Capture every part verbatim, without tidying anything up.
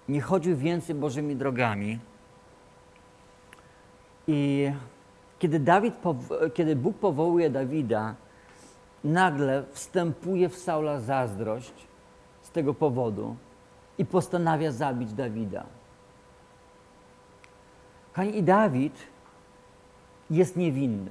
nie chodził więcej Bożymi drogami. I kiedy, Dawid, kiedy Bóg powołuje Dawida, nagle wstępuje w Saula zazdrość z tego powodu i postanawia zabić Dawida. Kochani, i Dawid jest niewinny.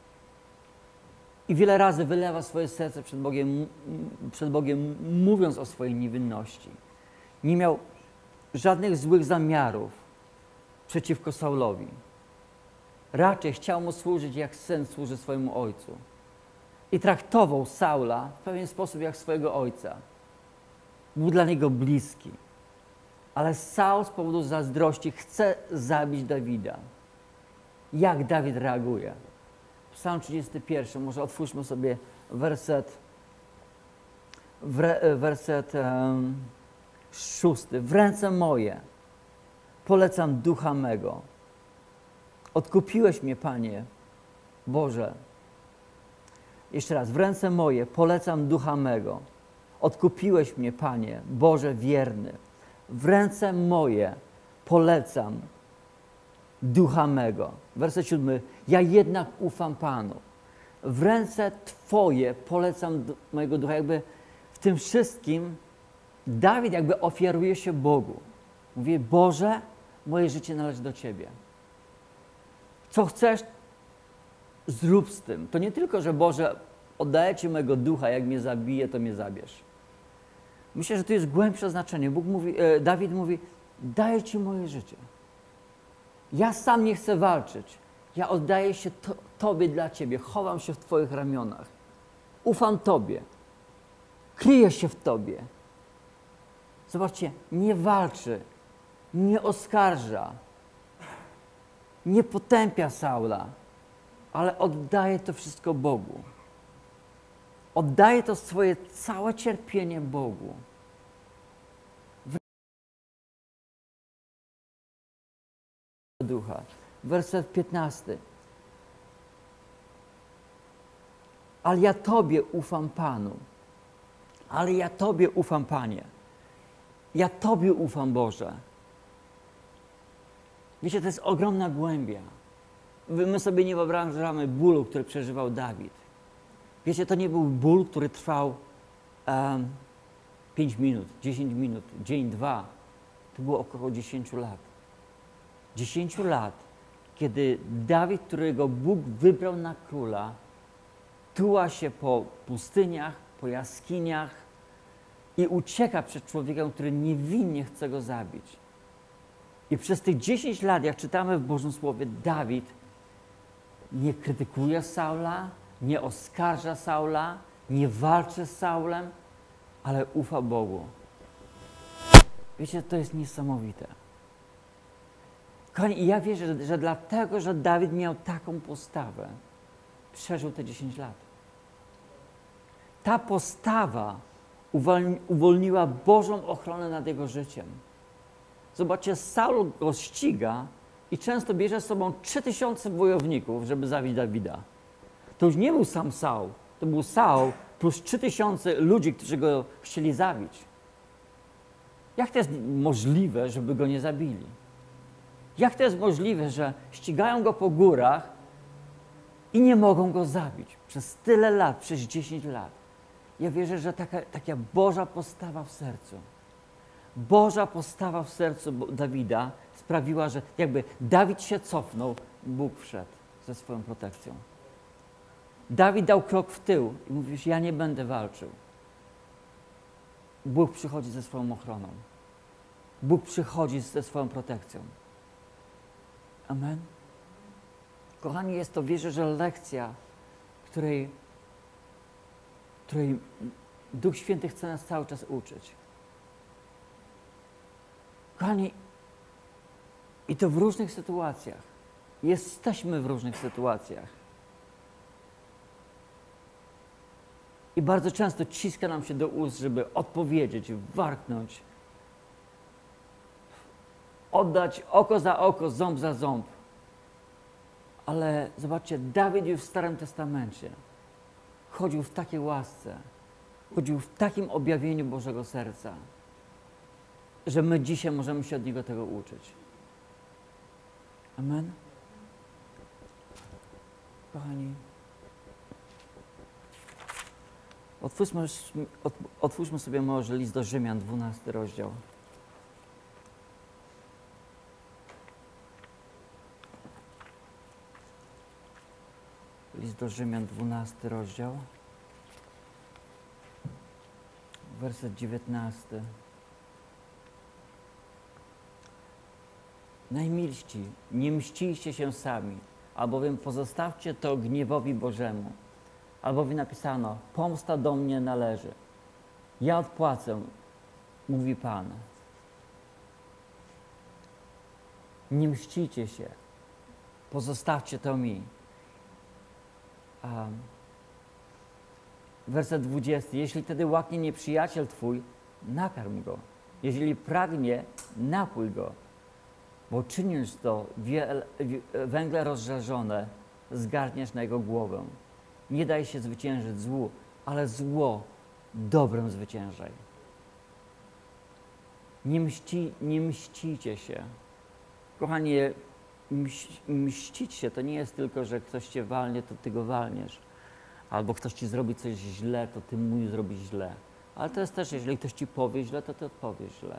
I wiele razy wylewa swoje serce przed Bogiem, przed Bogiem, mówiąc o swojej niewinności. Nie miał żadnych złych zamiarów przeciwko Saulowi. Raczej chciał mu służyć, jak syn służy swojemu ojcu. I traktował Saula w pewien sposób jak swojego ojca. Był dla niego bliski. Ale Saul z powodu zazdrości chce zabić Dawida. Jak Dawid reaguje? Psalm trzydziesty pierwszy, może otwórzmy sobie werset, werset um, szósty. W ręce moje polecam ducha mego. Odkupiłeś mnie, Panie Boże. Jeszcze raz, w ręce moje polecam ducha mego. Odkupiłeś mnie, Panie Boże wierny. W ręce moje polecam ducha mego. Werset siódmy. Ja jednak ufam Panu. W ręce Twoje polecam mojego ducha. Jakby w tym wszystkim Dawid jakby ofiaruje się Bogu. Mówi, Boże, moje życie należy do Ciebie. Co chcesz, zrób z tym. To nie tylko, że Boże, oddaję Ci mojego ducha, jak mnie zabije, to mnie zabierz. Myślę, że to jest głębsze znaczenie. Bóg mówi, e, Dawid mówi, daję Ci moje życie. Ja sam nie chcę walczyć. Ja oddaję się to, Tobie dla Ciebie. Chowam się w Twoich ramionach. Ufam Tobie. Kryję się w Tobie. Zobaczcie, nie walczy, nie oskarża, nie potępia Saula, ale oddaje to wszystko Bogu. Oddaje to swoje całe cierpienie Bogu. Ducha. Werset piętnasty. Ale ja Tobie ufam, Panu. Ale ja Tobie ufam, Panie. Ja Tobie ufam, Boże. Wiecie, to jest ogromna głębia. My sobie nie wyobrażamy bólu, który przeżywał Dawid. Wiecie, to nie był ból, który trwał um, pięć minut, dziesięć minut, dzień, dwa. To było około dziesięciu lat. dziesięciu lat, kiedy Dawid, którego Bóg wybrał na króla, tuła się po pustyniach, po jaskiniach i ucieka przed człowiekiem, który niewinnie chce go zabić. I przez tych dziesięć lat, jak czytamy w Bożym Słowie, Dawid nie krytykuje Saula, nie oskarża Saula, nie walczy z Saulem, ale ufa Bogu. Wiecie, to jest niesamowite. Kochani, i ja wierzę, że, że dlatego, że Dawid miał taką postawę, przeżył te dziesięć lat. Ta postawa uwolni, uwolniła Bożą ochronę nad jego życiem. Zobaczcie, Saul go ściga i często bierze z sobą trzy tysiące wojowników, żeby zabić Dawida. To już nie był sam Saul, to był Saul plus trzy tysiące ludzi, którzy go chcieli zabić. Jak to jest możliwe, żeby go nie zabili? Jak to jest możliwe, że ścigają go po górach i nie mogą go zabić przez tyle lat, przez dziesięć lat? Ja wierzę, że taka, taka Boża postawa w sercu, Boża postawa w sercu Dawida sprawiła, że jakby Dawid się cofnął, Bóg wszedł ze swoją protekcją. Dawid dał krok w tył i mówił, że ja nie będę walczył. Bóg przychodzi ze swoją ochroną. Bóg przychodzi ze swoją protekcją. Amen. Kochani, jest to, wierzę, że lekcja, której, której Duch Święty chce nas cały czas uczyć. Kochani, i to w różnych sytuacjach. Jesteśmy w różnych sytuacjach. I bardzo często ciska nam się do ust, żeby odpowiedzieć, warknąć, oddać oko za oko, ząb za ząb. Ale zobaczcie, Dawid już w Starym Testamencie chodził w takiej łasce, chodził w takim objawieniu Bożego serca. że my dzisiaj możemy się od Niego tego uczyć. Amen? Kochani, otwórzmy, otwórzmy sobie może list do Rzymian, dwunasty rozdział. List do Rzymian, dwunasty rozdział, werset dziewiętnasty. Najmilsi, nie mścijcie się sami, albowiem pozostawcie to gniewowi Bożemu. Albowiem napisano, pomsta do mnie należy. Ja odpłacę, mówi Pan. Nie mścijcie się, pozostawcie to mi. A werset dwudziesty. Jeśli wtedy łaknie nieprzyjaciel twój, nakarm go. Jeżeli pragnie, napój go. Bo czyniąc to, wiel, węgle rozżarzone zgarniesz na jego głowę. Nie daj się zwyciężyć złu, ale zło dobrem zwyciężaj. Nie, mści, nie mścicie się. Kochani, mś, mścić się to nie jest tylko, że ktoś cię walnie, to ty go walniesz. Albo ktoś ci zrobi coś źle, to ty mu zrobisz źle. Ale to jest też, jeżeli ktoś ci powie źle, to ty odpowiesz źle.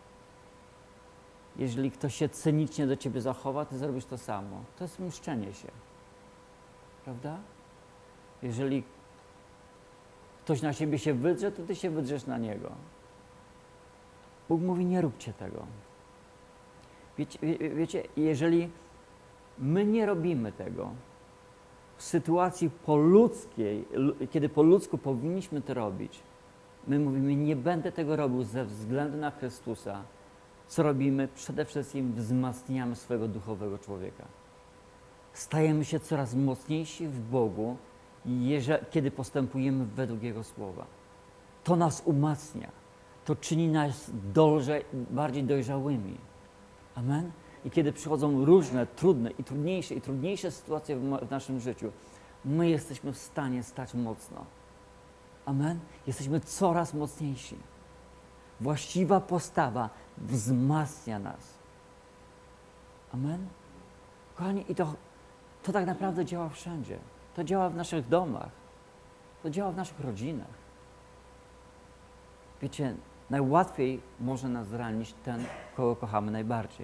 Jeżeli ktoś się cynicznie do ciebie zachowa, ty zrobisz to samo. To jest mszczenie się. Prawda? Jeżeli ktoś na siebie się wydrze, to ty się wydrzesz na niego. Bóg mówi, nie róbcie tego. Wiecie, wie, wiecie, jeżeli my nie robimy tego w sytuacji po ludzkiej, kiedy po ludzku powinniśmy to robić, my mówimy, nie będę tego robił ze względu na Chrystusa. Co robimy? Przede wszystkim wzmacniamy swojego duchowego człowieka. Stajemy się coraz mocniejsi w Bogu, jeżeli, kiedy postępujemy według Jego Słowa. To nas umacnia. To czyni nas dojrze, bardziej dojrzałymi. Amen? I kiedy przychodzą różne, trudne i trudniejsze i trudniejsze sytuacje w, w naszym życiu, my jesteśmy w stanie stać mocno. Amen? Jesteśmy coraz mocniejsi. Właściwa postawa wzmacnia nas. Amen? Kochani, i to, to tak naprawdę działa wszędzie. To działa w naszych domach. To działa w naszych rodzinach. Wiecie, najłatwiej może nas zranić ten, kogo kochamy najbardziej.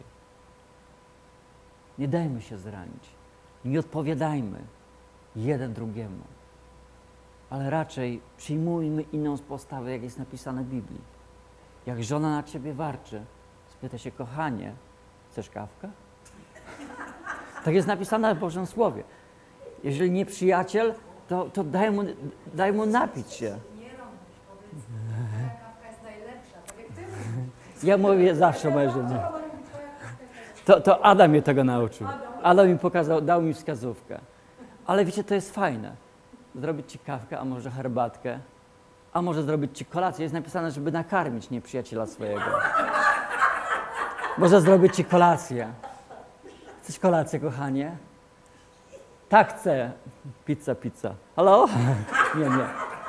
Nie dajmy się zranić. Nie odpowiadajmy jeden drugiemu. Ale raczej przyjmujmy inną postawę, jak jest napisane w Biblii. Jak żona na ciebie warczy, spyta się, kochanie, chcesz kawkę? Tak jest napisane w Bożym Słowie. Jeżeli nie przyjaciel, to, to daj, mu, daj mu napić się. Nie robisz, powiedz, twoja kawka jest najlepsza, tak jak ty mówisz. Ja mówię zawsze mojej żonie. To, to Adam mnie tego nauczył. Adam mi pokazał, dał mi wskazówkę. Ale wiecie, to jest fajne. Zrobić ci kawkę, a może herbatkę, a może zrobić ci kolację. Jest napisane, żeby nakarmić nieprzyjaciela swojego. Może zrobić ci kolację. Chcesz kolację, kochanie? Tak chcę. Pizza, pizza. Halo? Nie, nie.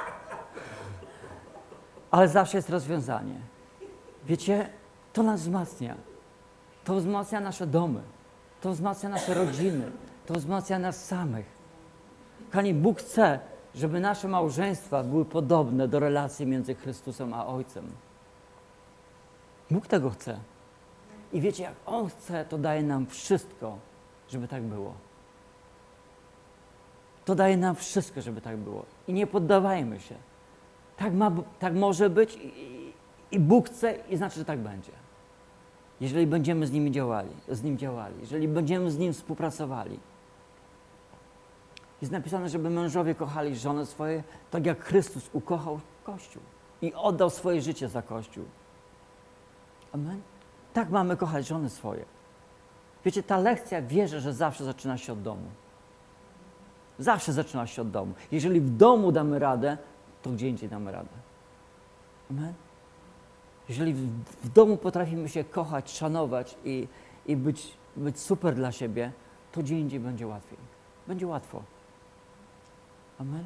Ale zawsze jest rozwiązanie. Wiecie, to nas wzmacnia. To wzmacnia nasze domy. To wzmacnia nasze rodziny. To wzmacnia nas samych. Kochani, Bóg chce, żeby nasze małżeństwa były podobne do relacji między Chrystusem a Ojcem. Bóg tego chce. I wiecie, jak On chce, to daje nam wszystko, żeby tak było. To daje nam wszystko, żeby tak było. I nie poddawajmy się. Tak, ma, tak może być i, i Bóg chce i znaczy, że tak będzie. Jeżeli będziemy z Nim działali, z Nim działali, jeżeli będziemy z Nim współpracowali. Jest napisane, żeby mężowie kochali żony swoje, tak jak Chrystus ukochał Kościół i oddał swoje życie za Kościół. Amen? Tak mamy kochać żony swoje. Wiecie, ta lekcja, wierzę, że zawsze zaczyna się od domu. Zawsze zaczyna się od domu. Jeżeli w domu damy radę, to gdzie indziej damy radę. Amen? Jeżeli w, w domu potrafimy się kochać, szanować i, i być, być super dla siebie, to gdzie indziej będzie łatwiej. Będzie łatwo. Amen?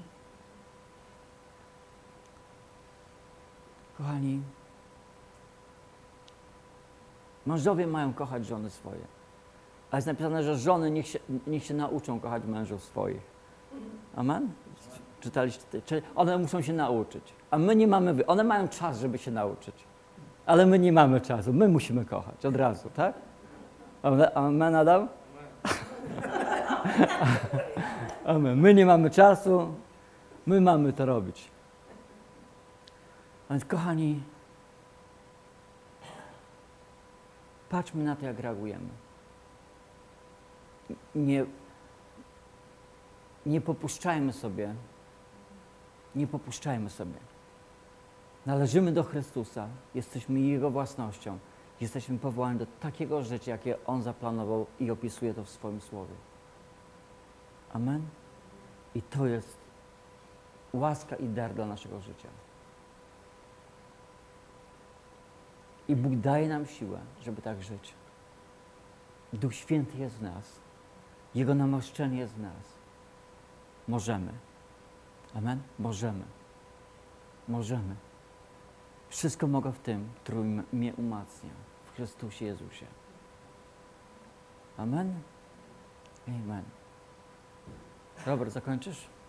Kochani, Mężowie mają kochać żony swoje. A jest napisane, że żony niech się, niech się nauczą kochać mężów swoich. Amen? Czytaliście? Czyli one muszą się nauczyć. A my nie mamy, wy- one mają czas, żeby się nauczyć. Ale my nie mamy czasu. My musimy kochać od razu, tak? Amen, amen Adam? Amen. My nie mamy czasu, my mamy to robić. A więc kochani, patrzmy na to, jak reagujemy. Nie, nie popuszczajmy sobie, nie popuszczajmy sobie. Należymy do Chrystusa, jesteśmy Jego własnością, jesteśmy powołani do takiego życia, jakie On zaplanował i opisuje to w swoim Słowie. Amen? I to jest łaska i dar dla naszego życia. I Bóg daje nam siłę, żeby tak żyć. Duch Święty jest w nas. Jego namaszczenie jest w nas. Możemy. Amen? Możemy. Możemy. Wszystko mogę w tym, który mnie umacnia. W Chrystusie Jezusie. Amen? Amen. Robert, zakończysz?